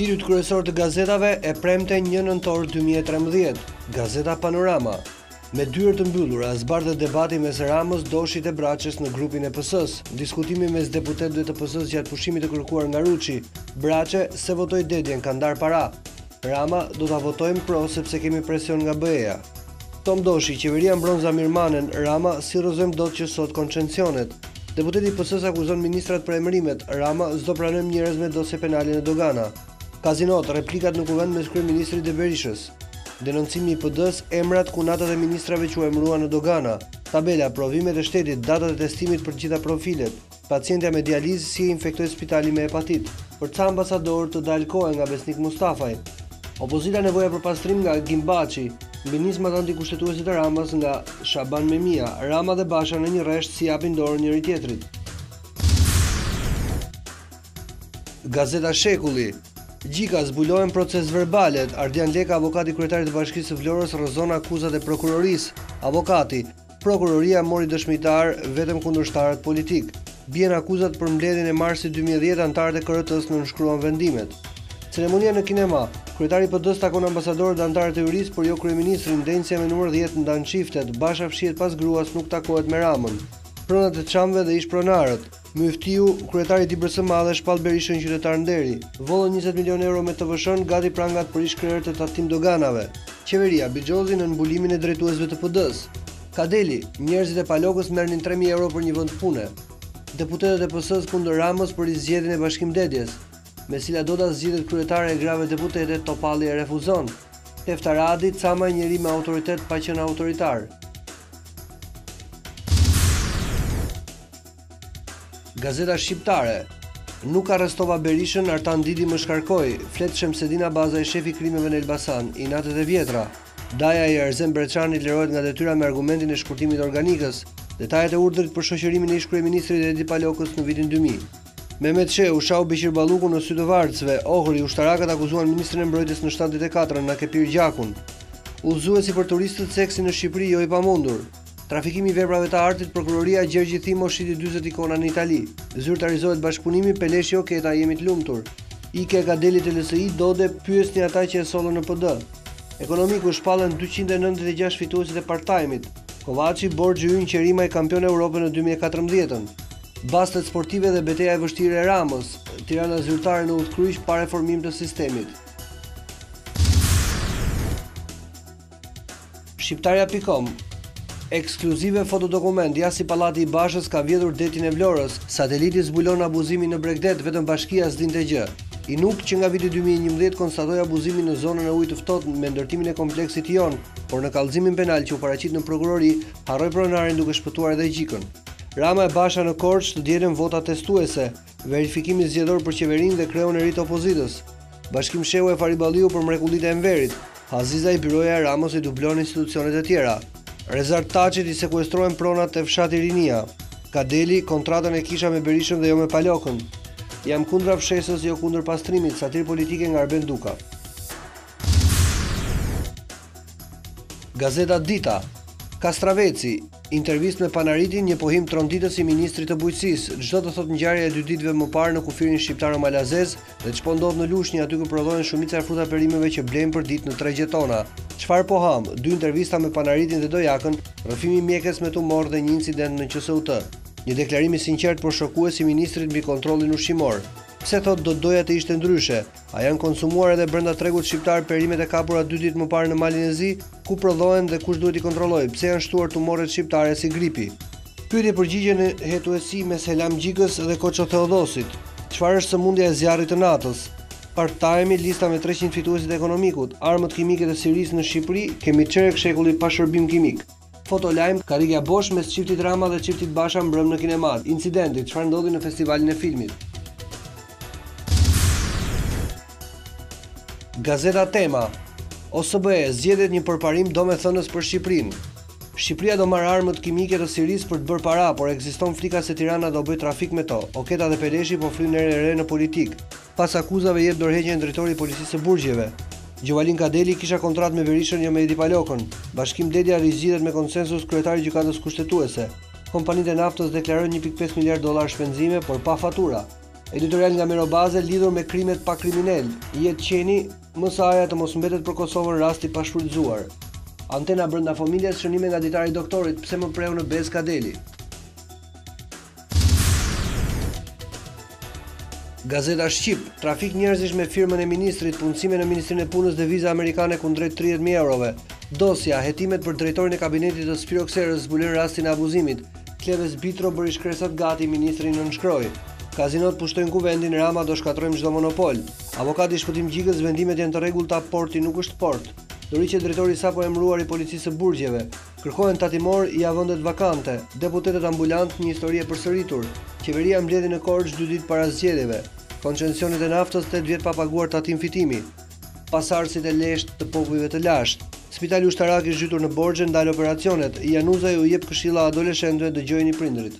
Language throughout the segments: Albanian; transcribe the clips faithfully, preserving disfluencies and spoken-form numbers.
Titujt kryesor të gazetave e premte një nëntor dy mijë e trembëdhjetë, Gazeta Panorama. Me dyert të mbyllura zbardhet debati mes Ramës, Doshit e Braçës në grupin e P S-s. Diskutimi mes deputetëve të P S-s gjatë pushimit të kërkuar nga Ruçi. Braçe se votoi dedjen ka ndar para. Rama do ta votojmë pro sepse kemi presion nga B E-ja. Tom Doshi, qeveria mbron Zamirmanen, Rama si rrozojmë dot që sot koncensionet. Deputeti P S-s akuzon ministrat për emërimet, Rama s'do pranojmë njerëz me dosje penale në dogana. Kazinot, replikat në kuvend mes kryeministrit dhe Berishës. Denoncimi i P D-s, emrat, kunatat e ministrave që u emëruan në dogana. Tabela, provimet e shtetit, datat e testimit për gjitha profilet. Pacientja me dializë si e infektoi spitali me hepatit. Për ca ambasador të dalë kohë nga Besnik Mustafaj. Opozita nevoja për pastrim nga Gimbaçi. Mbinizmat antikushtetuesit e Ramës nga Shaban Memia. Rama dhe Basha në një rresht si japin dorë njëri tjetrit. Gazeta Shekulli. Gjika zbulohen proces verbalet. Ardian Leka, avokati kryetarit të Bashkisë së Vlorës, rrëzon akuzat e prokurorisë. Avokati, prokuroria mori dëshmitar vetëm kundërshtarët politik. Bien akuzat për mbledhjen e marsit dy mijë e dhjetë, antarët e K R T-s nënshkruan vendimet. Ceremonia në kinema. Kryetari i P D-s takon ambasadorët dhe antarët e juris, por jo kryeministrin. Ndenësia me numër dhjetë ndan çiftet. Basha fshihet pas gruas, nuk takohet me Ramën. Pronat e çamëve dhe ish pronarët. Myftiu, kryetari i T I B R S Madhe shpall Berishën qytetar nderi. Vollën njëzet milion euro me T V S-n, gati prangat për ish krerët e tatim doganave. Qeveria bixhozi në mbulimin e drejtuesve të P D-s. Kadeli, njerëzit e Palokës merrnin tre mijë euro për një vend pune. Deputetët e P S-s kundër Ramës për zgjedhjen e Bashkimdedjes. Me cila do ta zgjidhet kryetare e grave deputete, Topalli e refuzon. Teftaradi, cama njeri me autoritet pa qenë autoritar. Gazeta Shqiptare. Nuk arrestova Berishën, Artan Didi më shkarkoi. Flet Shemsedina Baza, i shefi krimeve në Elbasan. Inatet e vjetra. Daja i Erzem Breçanit lirohet nga detyra me argumentin e shkurtimit organikës. Detajet e urdhrit për shoqërimin e ish kryeministrit Edi Palokës në vitin dy mijë. Mehmet Sheu, Shau Beqirballuku në sy të varësve. Ohri, ushtarakët akuzuan ministrin e mbrojtjes në shtatëdhjetë e katër na Kepir Gjakun. Udhëzuesi për turistët seksi në Shqipëri jo i pamundur. Trafikimi i veprave të artit, prokuroria Gjergji Thimo shiti dyzet ikona në Itali. Zyrtarizohet bashkëpunimi, Peleshi Oketa, jemi të lumtur. Ike Kadeli të L S I, Dode, pyesni ata që e sollën në P D. Ekonomiku, shpallën dyqind e nëntëdhjetë e gjashtë fituesit e part-time-it. Kovaçi, Borxhi Ynë, Qerimaj, kampion e Europës në dy mijë e katërmbëdhjetën. Bastet sportive dhe betejë e vështirë e Ramës. Tirana zyrtare në udhkryq pa reformim të sistemit. Shqiptarja punkt com. Ekskluzive fotodokument, jasi Pallati i Bashës ka vjedhur detin e Vlorës. Sateliti zbulon abuzimin në Bregdet, vetëm bashkia s'dinte gjë. Inuk, që nga viti dy mijë e njëmbëdhjetë konstatoi abuzimin në zonën e ujit të ftohtë me ndërtimin e kompleksit Jon, por në kallëzimin penal që u paraqit në prokurori, harroi pronarin duke shpëtuar edhe gjikën. Rama e Basha në Korçë të dielën vota testuese, verifikimi zgjedhor për qeverinë dhe kreun e ri të opozitës. Bashkim Shehu e Fariballiu për mrekullitë e Enverit. Haziza i byroja e Ramos i dublon institucionet e tjera. Rezart Taçit i sekuestrohen pronat të fshati Rinia. Kadeli, kontratën e kisha me Berishën dhe jo me Palokën. Jam kundra fshesës, jo kundër pastrimit, satir politike nga Arben Duka. Gazeta Dita. Kastraveci, intervistë me Panaritin, një pohim tronditës i ministrit të bujqësisë. Çdo të thotë ngjarja e dy ditëve më parë në kufirin shqiptar malazez dhe ç'po ndodh në Lushnjë, aty ku prodhohen shumica e fruta perimeve që blejnë për ditë në tregjet tona. Çfarë po ham? Dy intervista me Panaritin dhe Dojakën, rrëfimi mjekës me tumor dhe një incident në Q S U T. Një deklarim i sinqert por shokues i ministrit mbi kontrollin ushqimor. Pse thot do doja të ishte ndryshe? A janë konsumuar edhe brenda tregut shqiptar perimet e kapura dy ditë më parë në Malin e Zi? Ku prodhohen dhe kush duhet i kontrollojë? Pse janë shtuar tumorret shqiptare si gripi? Pyetje përgjigje në hetuesi me Selam Gjikës dhe Koço Theodosit. Çfarë është sëmundja e zjarrit të natës? Part-time, lista me treqind fituesit e ekonomikut, armët kimike të Sirisë në Shqipëri, kemi çerek shekulli pa shërbim kimik. Fotolajm, karrikja bosh mes çiftit Rama dhe çiftit Basha mbrëm në kinemat. Incidenti, çfarë ndodhi në festivalin e filmit. Gazeta Tema. O S B E zgjedhet një përparim domethënës për Shqipërinë. Shqipëria do marrë armët kimike të Sirisë për të bërë para, por ekziston flika se Tirana do bëj trafik me to. Oketa dhe Peleshi po frynë erë e re në politik. Pas akuzave jep dorëheqjen drejtori i policisë së Burgjeve. Gjovalin Kadeli kisha kontratë me Berishën, jo me Edi Palokën. Bashkim Dedja rizgjidhet me konsensus kryetari i gjykatës kushtetuese. Kompanitë e naftës deklarojnë një pikë pesë miliard dollar shpenzime, por pa fatura. Editorial nga Mirobaze lidhur me krimet pa kriminel. Jetë qeni, më së aja të mos mbetet për Kosovën rasti pa shfrytzuar. Antena brenda familjes, shënime nga ditari i doktorit, pse më preu në Bez Kadeli. Gazeta Shqip, trafik njerëzish me firmën e ministrit, punësime në Ministrinë e Punës dhe viza amerikane kundrejt tridhjetë mijë eurove. Dosja, hetimet për drejtorin e kabinetit të Spirokserës zbulon rastin e abuzimit. Kleves Bitro bëri shkresat gati, ministri nënshkroi. Kazinot pushtojnë kuvendin, Rama do shkatrojmë çdo monopol. Avokati Shpëtim Gjikës, vendimet janë të rregullta, porti nuk është port. Doriqe drejtori sapo emëruar i policisë së Burgjeve. Kërkohen tatimor i vendet vakante. Deputetët ambulant, një histori e përsëritur. Qeveria mbledhi në Korçë dy ditë para zgjedhjeve. Koncesionit e naftës tetë vjet pa paguar tatim fitimi. Pasardhësit e leshtë të popujve të lashtë. Spitali ushtarak i zhytur në borxhe ndal operacionet. Januza ju jep këshilla adoleshentëve, dëgjojini prindërit.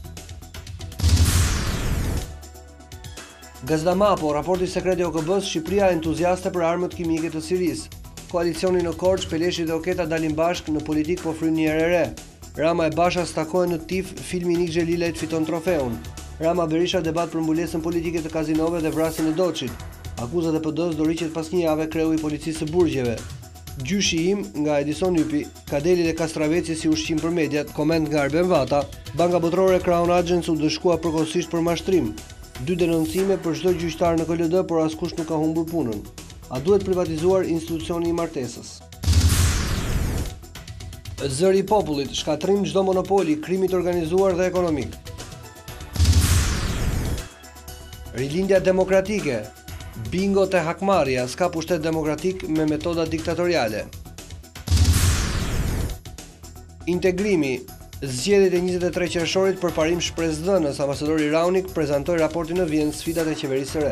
Gazeta Mapo, raporti sekret i O K B-s, Shqipëria entuziaste për armët kimike të Sirisë. Koalicioni në Korçë, Peleshi dhe Oketa dalin bashkë, në politik po fryn një herë e re. Rama e Basha stakohen në Tif, filmi Nik Xhelilajt fiton trofeun. Rama Berisha debat për mbulesën politike të kazinove dhe vrasjen e Doçit. Akuzat e P D-s do riqet pas një jave, kreu i policisë së Burgjeve. Gjyshi im nga Edison Ypi, Kadeli dhe Kastraveci si ushqim për mediat, koment nga Arben Vata. Banka Botërore Crown Agents u dëshkua përkohësisht për mashtrim. Dy denoncime për çdo gjyqtar në K L D, por askush nuk ka humbur punën. A duhet privatizuar institucioni i martesës? Zëri i popullit, shkatrim çdo monopoli, krimi të organizuar dhe ekonomik. Rilindja demokratike, bingo te hakmarrja, s'ka pushtet demokratik me metoda diktatoriale. Integrimi, zgjedhjet e njëzet e tre qershorit për parim shpresdhënës, ambasadori Raunik prezantoi raportin në Vjenë, sfidat e qeverisë së re.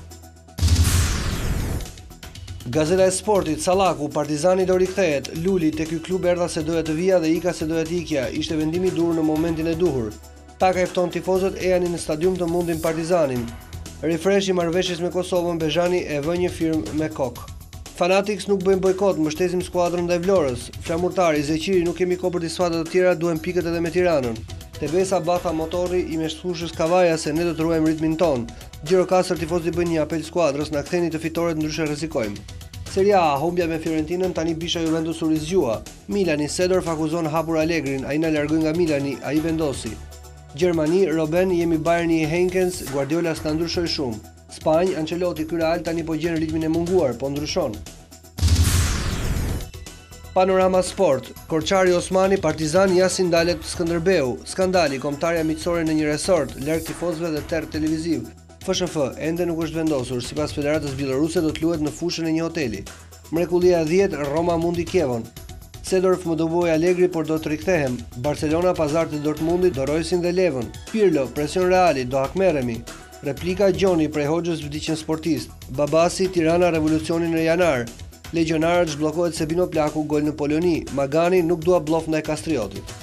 Gazeta e Sportit, Sallaku, Partizani do rikthehet, Luli te ky klub erdha se doja të vija dhe ika se doja të ikja, ishte vendimi i dur në momentin e duhur. Taka e fton tifozët e janë në stadium të mundin Partizanin. Refresh i marrëveshjes me Kosovën, Bezhani e vë një firmë me kokë. Fanatics nuk bëjnë bojkot, mbështesim skuadrën ndaj Vlorës. Flamurtari, Zeqiri, nuk kemi kohë për disfatat të tjera, duhen pikët edhe me Tiranën. Tebesa Batha motori i meshtfushës Kavaja se ne do të ruajmë ritmin ton. Gjirokastër tifozët bëjnë një apel skuadrës, na ktheni të fitoret, ndryshe rrezikojmë. Serie A, humbja me Fiorentinën, tani Bisha Juventus u rizgjua. Milani, Sedorf akuzon hapur Allegrin, ai na largoi nga Milani, ai vendosi. Gjermani, Robben, jemi Bayerni i Henkens, Guardiola s'na ndryshoi shumë. Spanjë, Ancelotti, ky Real tani po gjen ritmin e munguar, po ndryshon. Panorama Sport, Korçari Osmani, Partizan Yasin dalet Skënderbeu, skandali, kombëtarja miqësore në një resort, larg tifozëve dhe terr televiziv. F S F ende nuk është vendosur, sipas Federatës Bieloruse do të luhet në fushën e një hoteli. Mrekullia e dhjetë, Roma mundi Kievon. Sedorf më dëvoi Allegri, por do të rikthehem. Barcelona pazar të Dortmundit do rojsin dhe levën. Pirlo, presion Reali, do hakmerremi. Replika Gjoni prej Hoxhës vdiqën sportist. Babasi, Tirana revolucionin në janar. Legionarët zhbllokohet Sebino Plaku, gol në Poloni. Magani nuk dua blof ndaj Kastriotit.